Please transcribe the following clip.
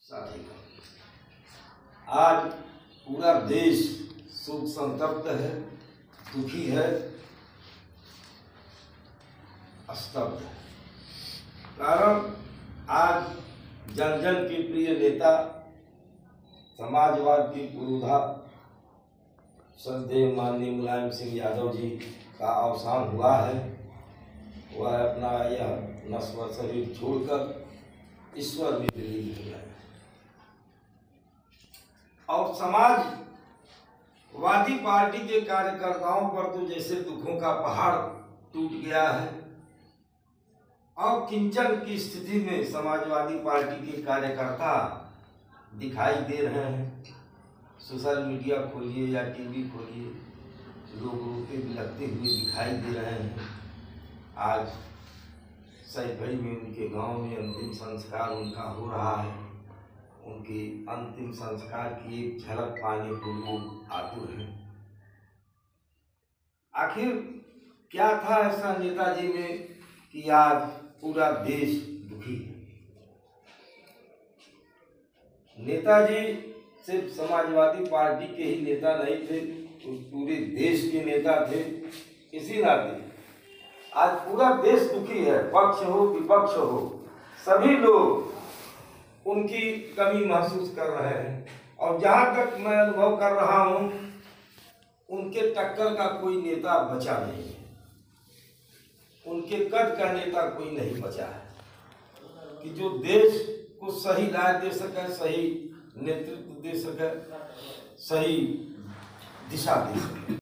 साथी आज पूरा देश शोक संतप्त है, दुखी है, स्तब्ध है। कारण आज जन जन के प्रिय नेता, समाजवाद की पुरोधा श्रद्धेय माननीय मुलायम सिंह यादव जी का अवसान हुआ है। वह अपना यह नश्वर शरीर छोड़कर ईश्वर में विलीन हो गए और समाजवादी पार्टी के कार्यकर्ताओं पर तो जैसे दुखों का पहाड़ टूट गया है और किंचन की स्थिति में समाजवादी पार्टी के कार्यकर्ता दिखाई दे रहे हैं। सोशल मीडिया खोलिए या टीवी खोलिए, लोग रोते बिलखते हुए दिखाई दे रहे हैं। आज सैफई में उनके गांव में अंतिम संस्कार उनका हो रहा है। उनके अंतिम संस्कार की एक झलक पाने को लोग आतुर हैं। आखिर क्या था ऐसा नेताजी में कि आज पूरा देश दुखी है। नेताजी सिर्फ समाजवादी पार्टी के ही नेता नहीं थे, तो पूरे देश के नेता थे। इसी नाते आज पूरा देश दुखी है। पक्ष हो विपक्ष हो, सभी लोग उनकी कमी महसूस कर रहे हैं। और जहां तक मैं अनुभव कर रहा हूं, उनके टक्कर का कोई नेता बचा नहीं है। उनके कद का नेता कोई नहीं बचा है कि जो देश को सही राय दे सके, सही नेतृत्व दे सके, सही दिशा दे सके।